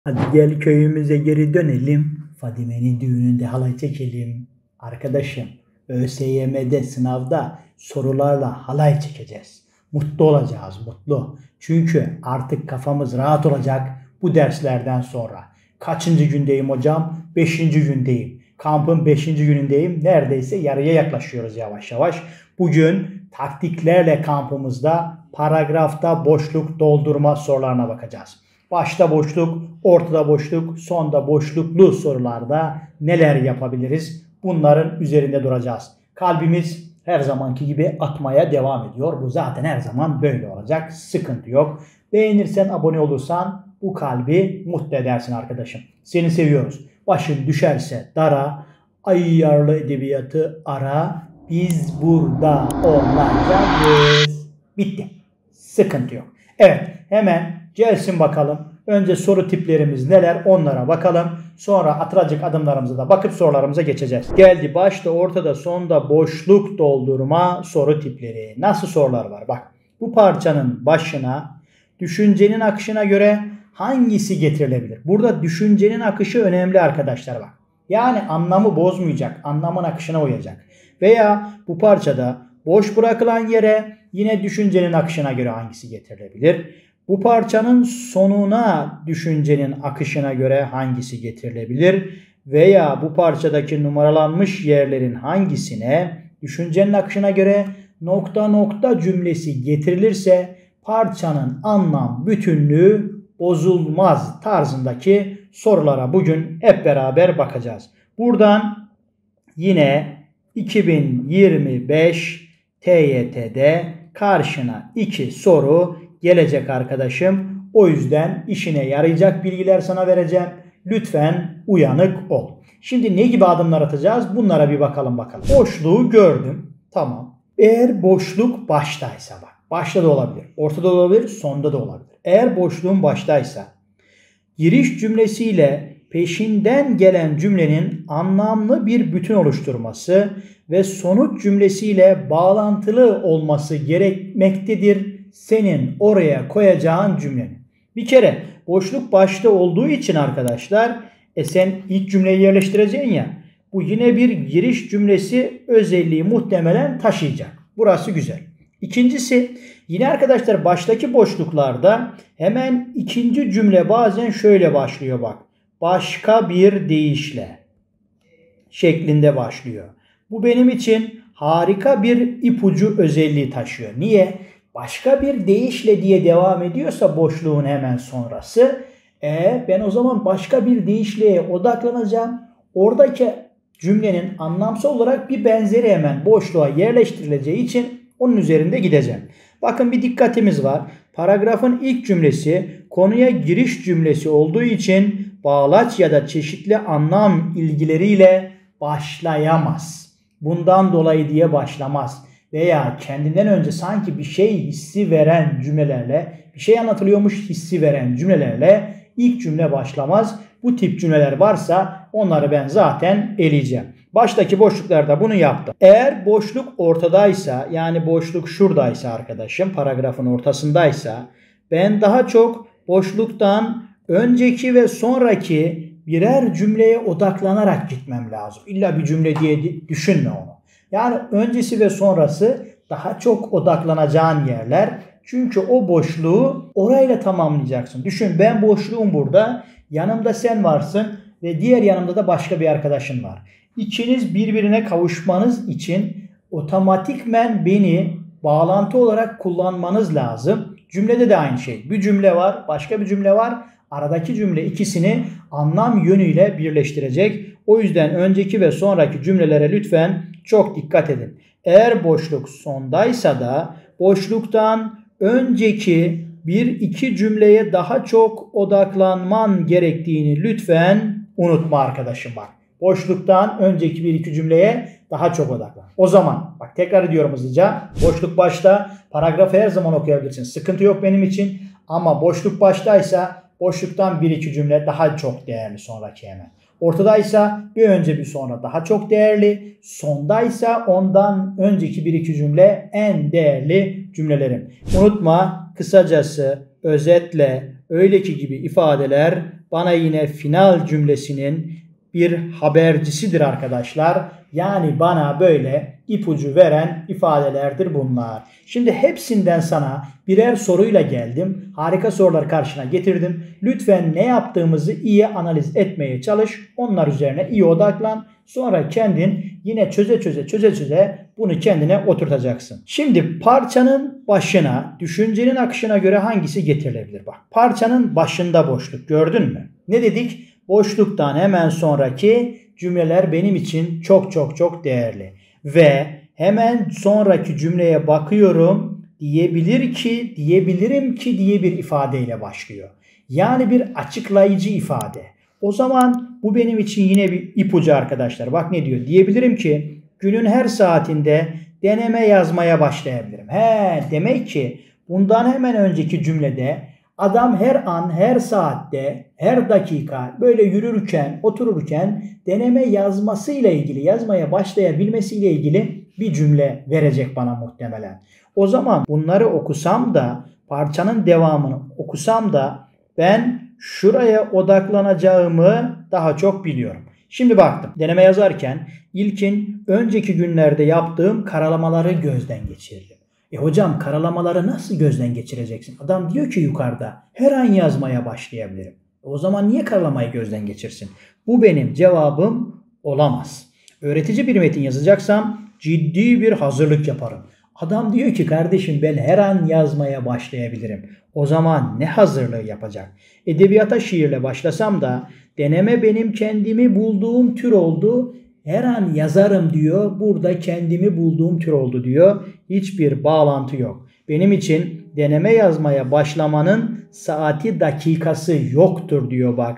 Hadi gel köyümüze geri dönelim. Fadime'nin düğününde halay çekelim. Arkadaşım, ÖSYM'de sınavda sorularla halay çekeceğiz. Mutlu olacağız, mutlu. Çünkü artık kafamız rahat olacak bu derslerden sonra. Kaçıncı gündeyim hocam? 5. gündeyim. Kampın 5. günündeyim. Neredeyse yarıya yaklaşıyoruz yavaş yavaş. Bugün taktiklerle kampımızda paragrafta boşluk doldurma sorularına bakacağız. Başta boşluk, ortada boşluk, sonda boşluklu sorularda neler yapabiliriz? Bunların üzerinde duracağız. Kalbimiz her zamanki gibi atmaya devam ediyor. Bu zaten her zaman böyle olacak. Sıkıntı yok. Beğenirsen, abone olursan bu kalbi mutlu edersin arkadaşım. Seni seviyoruz. Başın düşerse dara, ayyarlı edebiyatı ara. Biz burada olacağız. Bitti. Sıkıntı yok. Evet, hemen gelsin bakalım. Önce soru tiplerimiz neler onlara bakalım. Sonra atılacak adımlarımıza da bakıp sorularımıza geçeceğiz. Geldi başta, ortada, sonda boşluk doldurma soru tipleri. Nasıl sorular var? Bak, bu parçanın başına düşüncenin akışına göre hangisi getirilebilir? Burada düşüncenin akışı önemli arkadaşlar bak. Yani anlamı bozmayacak, anlamın akışına uyacak. Veya bu parçada boş bırakılan yere yine düşüncenin akışına göre hangisi getirilebilir? Bu parçanın sonuna düşüncenin akışına göre hangisi getirilebilir? Veya bu parçadaki numaralanmış yerlerin hangisine düşüncenin akışına göre nokta nokta cümlesi getirilirse parçanın anlam bütünlüğü bozulmaz tarzındaki sorulara bugün hep beraber bakacağız. Buradan yine 2025 TYT'de karşına 2 soru gelecek arkadaşım. O yüzden işine yarayacak bilgiler sana vereceğim. Lütfen uyanık ol. Şimdi ne gibi adımlar atacağız? Bunlara bir bakalım. Boşluğu gördüm. Tamam. Eğer boşluk baştaysa bak. Başta da olabilir. Ortada da olabilir. Sonda da olabilir. Eğer boşluğun baştaysa giriş cümlesiyle peşinden gelen cümlenin anlamlı bir bütün oluşturması ve sonuç cümlesiyle bağlantılı olması gerekmektedir senin oraya koyacağın cümlenin. Bir kere boşluk başta olduğu için arkadaşlar sen ilk cümleyi yerleştireceksin ya, bu yine bir giriş cümlesi özelliği muhtemelen taşıyacak. Burası güzel. İkincisi, yine arkadaşlar baştaki boşluklarda hemen ikinci cümle bazen şöyle başlıyor bak. Başka bir deyişle şeklinde başlıyor. Bu benim için harika bir ipucu özelliği taşıyor. Niye? Başka bir deyişle diye devam ediyorsa boşluğun hemen sonrası, ben o zaman başka bir deyişle odaklanacağım. Oradaki cümlenin anlamsal olarak bir benzeri hemen boşluğa yerleştirileceği için onun üzerinde gideceğim. Bakın, bir dikkatimiz var. Paragrafın ilk cümlesi konuya giriş cümlesi olduğu için bağlaç ya da çeşitli anlam ilgileriyle başlayamaz. Bundan dolayı diye başlamaz. Veya kendinden önce sanki bir şey hissi veren cümlelerle, bir şey anlatılıyormuş hissi veren cümlelerle ilk cümle başlamaz. Bu tip cümleler varsa onları ben zaten eleyeceğim. Baştaki boşluklarda bunu yaptım. Eğer boşluk ortadaysa, yani boşluk şuradaysa arkadaşım, paragrafın ortasındaysa, ben daha çok boşluktan önceki ve sonraki birer cümleye odaklanarak gitmem lazım. İlla bir cümle diye düşünme onu. Yani öncesi ve sonrası daha çok odaklanacağın yerler. Çünkü o boşluğu orayla tamamlayacaksın. Düşün, ben boşluğum burada. Yanımda sen varsın ve diğer yanımda da başka bir arkadaşın var. İkiniz birbirine kavuşmanız için otomatikmen beni bağlantı olarak kullanmanız lazım. Cümlede de aynı şey. Bir cümle var, başka bir cümle var. Aradaki cümle ikisini anlam yönüyle birleştirecek. O yüzden önceki ve sonraki cümlelere lütfen çok dikkat edin. Eğer boşluk sondaysa da boşluktan önceki bir iki cümleye daha çok odaklanman gerektiğini lütfen unutma arkadaşım bak. Boşluktan önceki bir iki cümleye daha çok odaklan. O zaman bak, tekrar ediyorum hızlıca. Boşluk başta, paragrafı her zaman okuyabilirsin. Sıkıntı yok benim için. Ama boşluk baştaysa boşluktan bir iki cümle daha çok değerli sonraki hemen. Ortadaysa bir önce bir sonra daha çok değerli. Sondaysa ondan önceki bir iki cümle en değerli cümlelerim. Unutma, kısacası, özetle, öyle ki gibi ifadeler bana yine final cümlesinin bir habercisidir arkadaşlar. Yani bana böyle ipucu veren ifadelerdir bunlar. Şimdi hepsinden sana birer soruyla geldim. Harika sorular karşına getirdim. Lütfen ne yaptığımızı iyi analiz etmeye çalış. Onlar üzerine iyi odaklan. Sonra kendin yine çöze bunu kendine oturtacaksın. Şimdi parçanın başına, düşüncenin akışına göre hangisi getirilebilir? Bak, parçanın başında boşluk gördün mü? Ne dedik? Boşluktan hemen sonraki cümleler benim için çok değerli. Ve hemen sonraki cümleye bakıyorum. Diyebilirim ki diye bir ifadeyle başlıyor. Yani bir açıklayıcı ifade. O zaman bu benim için yine bir ipucu arkadaşlar. Bak ne diyor? Diyebilirim ki günün her saatinde deneme yazmaya başlayabilirim. Demek ki bundan hemen önceki cümlede adam her an, her saatte, her dakika böyle yürürken, otururken deneme yazmasıyla ilgili, yazmaya başlayabilmesiyle ilgili bir cümle verecek bana muhtemelen. O zaman bunları okusam da, parçanın devamını okusam da ben şuraya odaklanacağımı daha çok biliyorum. Şimdi baktım. Deneme yazarken ilkin önceki günlerde yaptığım karalamaları gözden geçirdim. Hocam karalamaları nasıl gözden geçireceksin? Adam diyor ki yukarıda her an yazmaya başlayabilirim. O zaman niye karalamayı gözden geçirsin? Bu benim cevabım olamaz. Öğretici bir metin yazacaksam ciddi bir hazırlık yaparım. Adam diyor ki kardeşim ben her an yazmaya başlayabilirim. O zaman ne hazırlığı yapacak? Edebiyata şiirle başlasam da deneme benim kendimi bulduğum tür oldu. Her an yazarım diyor. Burada kendimi bulduğum tür oldu diyor. Hiçbir bağlantı yok. Benim için deneme yazmaya başlamanın saati dakikası yoktur diyor bak.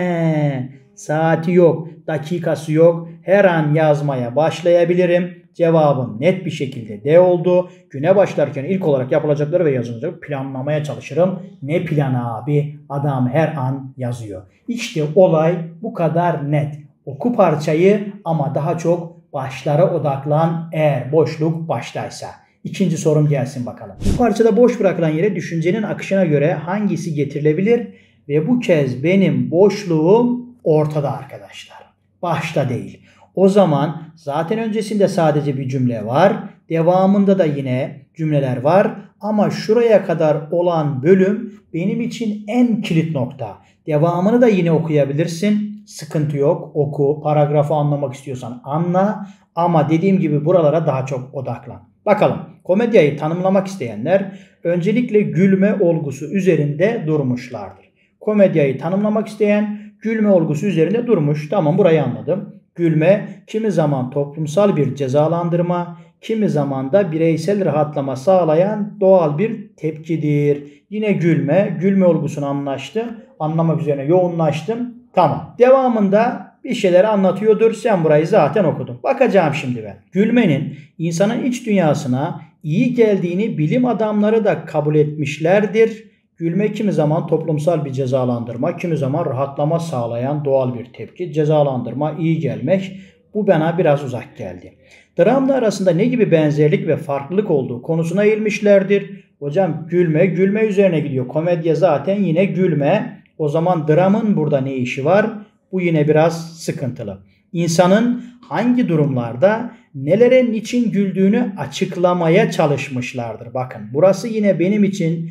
Saati yok, dakikası yok. Her an yazmaya başlayabilirim. Cevabım net bir şekilde D oldu. Güne başlarken ilk olarak yapılacakları ve yazılacakları planlamaya çalışırım. Ne planı abi? Adam her an yazıyor. İşte olay bu kadar net. Oku parçayı ama daha çok başlara odaklan eğer boşluk baştaysa. İkinci sorum gelsin bakalım. Bu parçada boş bırakılan yere düşüncenin akışına göre hangisi getirilebilir? Ve bu kez benim boşluğum ortada arkadaşlar. Başta değil. O zaman zaten öncesinde sadece bir cümle var. Devamında da yine cümleler var. Ama şuraya kadar olan bölüm benim için en kilit nokta. Devamını da yine okuyabilirsin. Sıkıntı yok. Oku. Paragrafı anlamak istiyorsan anla. Ama dediğim gibi buralara daha çok odaklan. Bakalım. Komedyayı tanımlamak isteyenler öncelikle gülme olgusu üzerinde durmuşlardır. Komedyayı tanımlamak isteyen gülme olgusu üzerinde durmuş. Tamam, burayı anladım. Gülme kimi zaman toplumsal bir cezalandırma, kimi zaman da bireysel rahatlama sağlayan doğal bir tepkidir. Yine gülme olgusunu anlamak üzerine yoğunlaştım. Tamam. Devamında bir şeyler anlatıyordur. Sen burayı zaten okudun. Bakacağım şimdi ben. Gülmenin insanın iç dünyasına iyi geldiğini bilim adamları da kabul etmişlerdir. Gülme kimi zaman toplumsal bir cezalandırma, kimi zaman rahatlama sağlayan doğal bir tepki. Cezalandırma, iyi gelmek, bu bana biraz uzak geldi. Dramla arasında ne gibi benzerlik ve farklılık olduğu konusuna eğilmişlerdir. Hocam gülme üzerine gidiyor. Komedya zaten yine gülme. O zaman dramın burada ne işi var? Bu yine biraz sıkıntılı. İnsanın hangi durumlarda nelere niçin güldüğünü açıklamaya çalışmışlardır. Bakın burası yine benim için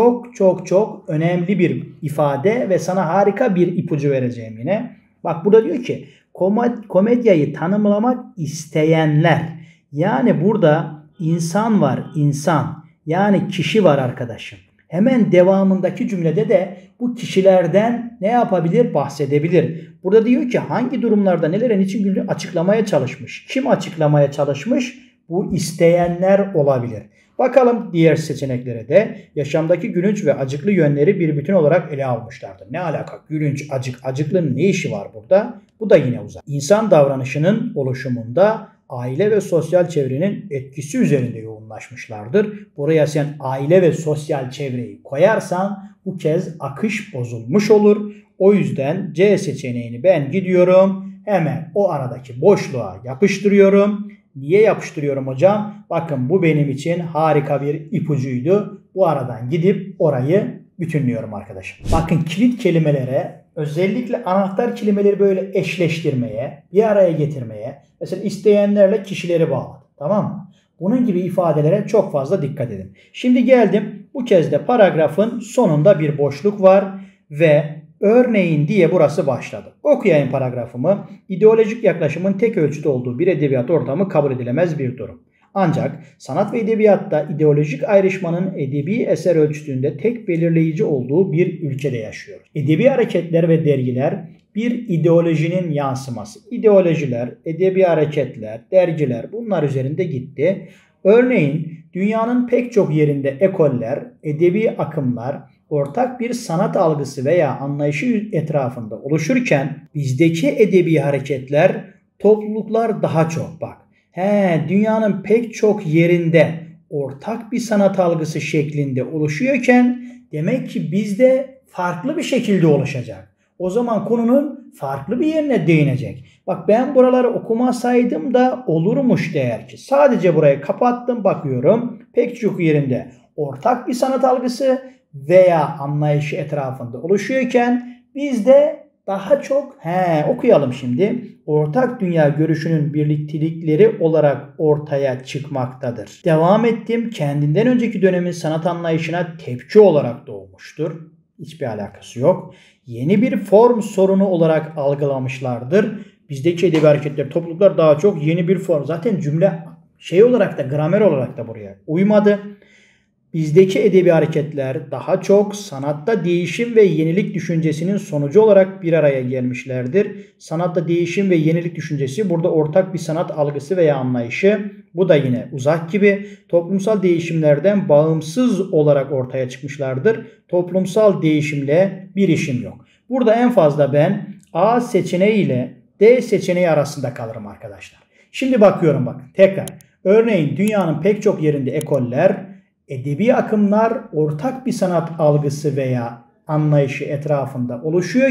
çok önemli bir ifade ve sana harika bir ipucu vereceğim yine. Bak burada diyor ki komedyayı tanımlamak isteyenler. Yani burada insan var, insan. Yani kişi var arkadaşım. Hemen devamındaki cümlede de bu kişilerden ne yapabilir? Bahsedebilir. Burada diyor ki hangi durumlarda nelerin için güldüğünü açıklamaya çalışmış. Kim açıklamaya çalışmış? Bu isteyenler olabilir. Bakalım diğer seçeneklere de yaşamdaki gülünç ve acıklı yönleri bir bütün olarak ele almışlardır. Ne alaka? Gülünç, acıklının ne işi var burada? Bu da yine uzak. İnsan davranışının oluşumunda aile ve sosyal çevrenin etkisi üzerinde yoğunlaşmışlardır. Buraya sen aile ve sosyal çevreyi koyarsan bu kez akış bozulmuş olur. O yüzden C seçeneğini ben gidiyorum. Hemen o aradaki boşluğa yapıştırıyorum. Niye yapıştırıyorum hocam? Bakın bu benim için harika bir ipucuydu. Bu aradan gidip orayı bütünlüyorum arkadaşım. Bakın kilit kelimelere özellikle anahtar kelimeleri böyle eşleştirmeye, bir araya getirmeye, mesela isteyenlerle kişileri bağladı. Tamam mı? Bunun gibi ifadelere çok fazla dikkat edin. Şimdi geldim. Bu kez de paragrafın sonunda bir boşluk var ve örneğin diye burası başladı. Okuyayım paragrafımı. İdeolojik yaklaşımın tek ölçüde olduğu bir edebiyat ortamı kabul edilemez bir durum. Ancak sanat ve edebiyatta ideolojik ayrışmanın edebi eser ölçütünde tek belirleyici olduğu bir ülkede yaşıyoruz. Edebi hareketler ve dergiler bir ideolojinin yansıması. İdeolojiler, edebi hareketler, dergiler bunlar üzerinde gitti. Örneğin dünyanın pek çok yerinde ekoller, edebi akımlar ortak bir sanat algısı veya anlayışı etrafında oluşurken bizdeki edebi hareketler, topluluklar daha çok bak. Dünyanın pek çok yerinde ortak bir sanat algısı şeklinde oluşuyorken demek ki bizde farklı bir şekilde oluşacak. O zaman konunun farklı bir yerine değinecek. Bak ben buraları okumasaydım da olurmuş değer ki. Sadece burayı kapattım bakıyorum. Pek çok yerinde ortak bir sanat algısı veya anlayışı etrafında oluşuyorken bizde daha çok okuyalım şimdi. Ortak dünya görüşünün birliktelikleri olarak ortaya çıkmaktadır. Devam ettim. Kendinden önceki dönemin sanat anlayışına tepki olarak doğmuştur. Hiçbir alakası yok. Yeni bir form sorunu olarak algılamışlardır. Bizdeki edebi hareketler, topluluklar daha çok yeni bir form. Zaten cümle olarak da gramer olarak da buraya uymadı. Bizdeki edebi hareketler daha çok sanatta değişim ve yenilik düşüncesinin sonucu olarak bir araya gelmişlerdir. Sanatta değişim ve yenilik düşüncesi burada ortak bir sanat algısı veya anlayışı. Bu da yine uzak gibi toplumsal değişimlerden bağımsız olarak ortaya çıkmışlardır. Toplumsal değişimle bir işim yok. Burada en fazla ben A seçeneği ile D seçeneği arasında kalırım arkadaşlar. Şimdi bakıyorum bak tekrar. Örneğin dünyanın pek çok yerinde ekoller, edebi akımlar ortak bir sanat algısı veya anlayışı etrafında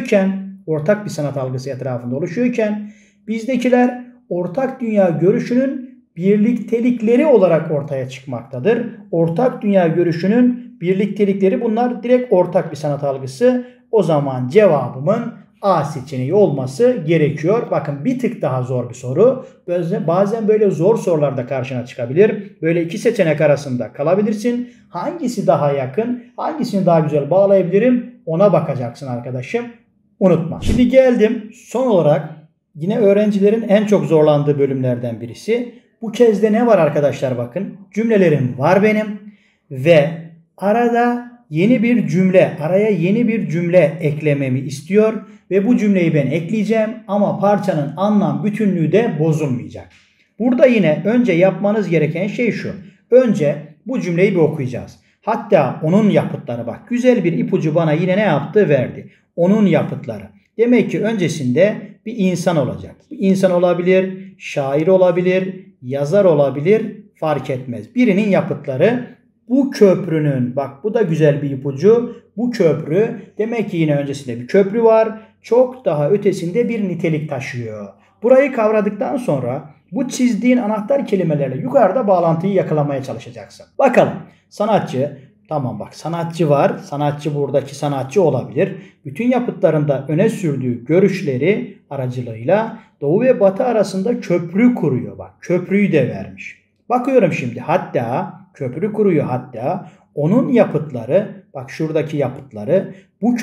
oluşuyorken bizdekiler ortak dünya görüşünün birliktelikleri olarak ortaya çıkmaktadır. Ortak dünya görüşünün birliktelikleri bunlar direkt ortak bir sanat algısı. O zaman cevabımın A seçeneği olması gerekiyor. Bakın bir tık daha zor bir soru. Bazen böyle zor sorularda karşına çıkabilir. Böyle iki seçenek arasında kalabilirsin. Hangisi daha yakın, hangisini daha güzel bağlayabilirim ona bakacaksın arkadaşım. Unutma. Şimdi geldim son olarak yine öğrencilerin en çok zorlandığı bölümlerden birisi. Bu kez de ne var arkadaşlar bakın. Cümlelerim var benim ve araya yeni bir cümle eklememi istiyor ve bu cümleyi ben ekleyeceğim ama parçanın anlam bütünlüğü de bozulmayacak. Burada yine önce yapmanız gereken şey şu. Önce bu cümleyi bir okuyacağız. Hatta onun yapıtları bak güzel bir ipucu bana yine ne yaptı verdi. Onun yapıtları. Demek ki öncesinde bir insan olacak. Bir insan olabilir, şair olabilir, yazar olabilir fark etmez. Birinin yapıtları. Bu köprünün bak bu da güzel bir ipucu. Bu köprü demek ki yine öncesinde bir köprü var. Çok daha ötesinde bir nitelik taşıyor. Burayı kavradıktan sonra bu çizdiğin anahtar kelimelerle yukarıda bağlantıyı yakalamaya çalışacaksın. Bakalım sanatçı tamam bak sanatçı var. Sanatçı buradaki sanatçı olabilir. Bütün yapıtlarında öne sürdüğü görüşleri aracılığıyla Doğu ve Batı arasında köprü kuruyor. Bak köprüyü de vermiş. Bakıyorum şimdi hatta köprü kuruyor onun yapıtları bak şuradaki yapıtları bu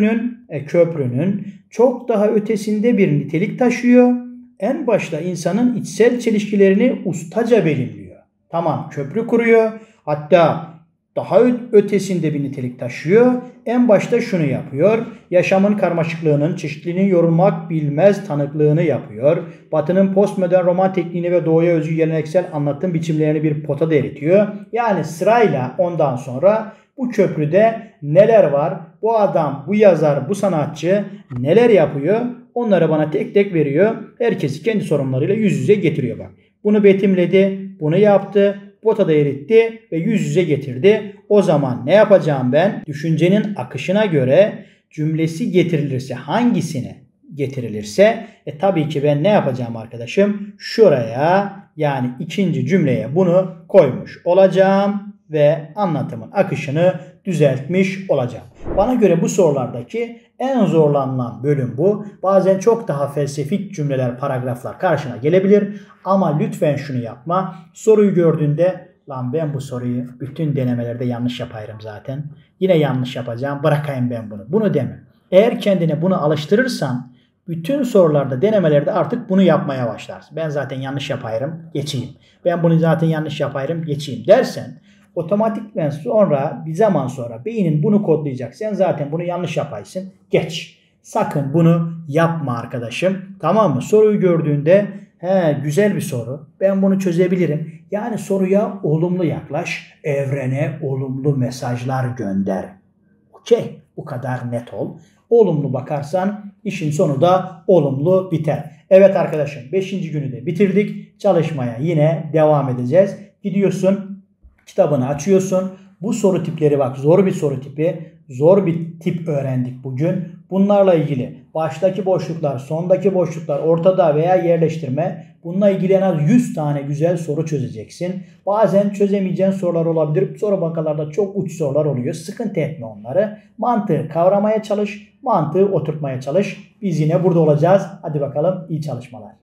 köprünün çok daha ötesinde bir nitelik taşıyor. En başta insanın içsel çelişkilerini ustaca belirliyor. Tamam köprü kuruyor hatta daha ötesinde bir nitelik taşıyor. En başta şunu yapıyor. Yaşamın karmaşıklığının, çeşitliliğini yorulmak bilmez tanıklığını yapıyor. Batı'nın postmodern roman tekniğini ve doğuya özgü geleneksel anlatım biçimlerini bir potada eritiyor. Yani sırayla ondan sonra bu köprüde neler var? Bu adam, bu yazar, bu sanatçı neler yapıyor? Onları bana tek tek veriyor. Herkesi kendi sorunlarıyla yüz yüze getiriyor bak. Bunu betimledi, bunu yaptı. Potada eritti ve yüz yüze getirdi. O zaman ne yapacağım ben? Düşüncenin akışına göre cümlesi getirilirse hangisine getirilirse tabii ki ben ne yapacağım arkadaşım? Şuraya yani ikinci cümleye bunu koymuş olacağım ve anlatımın akışını düzeltmiş olacağım. Bana göre bu sorulardaki en zorlanılan bölüm bu. Bazen çok daha felsefik cümleler, paragraflar karşına gelebilir. Ama lütfen şunu yapma. Soruyu gördüğünde lan ben bu soruyu bütün denemelerde yanlış yaparım zaten. Yine yanlış yapacağım. Bırakayım ben bunu. Bunu deme. Eğer kendine bunu alıştırırsan bütün sorularda, denemelerde artık bunu yapmaya başlarsın. Ben zaten yanlış yaparım, geçeyim. Ben bunu zaten yanlış yaparım, geçeyim dersen otomatikmen sonra bir zaman sonra beynin bunu kodlayacak. Sen zaten bunu yanlış yaparsın, geç. Sakın bunu yapma arkadaşım. Tamam mı? Soruyu gördüğünde güzel bir soru. Ben bunu çözebilirim. Yani soruya olumlu yaklaş. Evrene olumlu mesajlar gönder. Okey. Bu kadar net ol. Olumlu bakarsan işin sonu da olumlu biter. Evet arkadaşım 5. günü de bitirdik. Çalışmaya yine devam edeceğiz. Gidiyorsun kitabını açıyorsun. Bu soru tipleri bak zor bir soru tipi. Zor bir tip öğrendik bugün. Bunlarla ilgili baştaki boşluklar, sondaki boşluklar, ortada veya yerleştirme. Bununla ilgili en az 100 tane güzel soru çözeceksin. Bazen çözemeyeceğin sorular olabilir. Soru bankalarda çok uç sorular oluyor. Sıkıntı etme onları. Mantığı kavramaya çalış, mantığı oturtmaya çalış. Biz yine burada olacağız. Hadi bakalım iyi çalışmalar.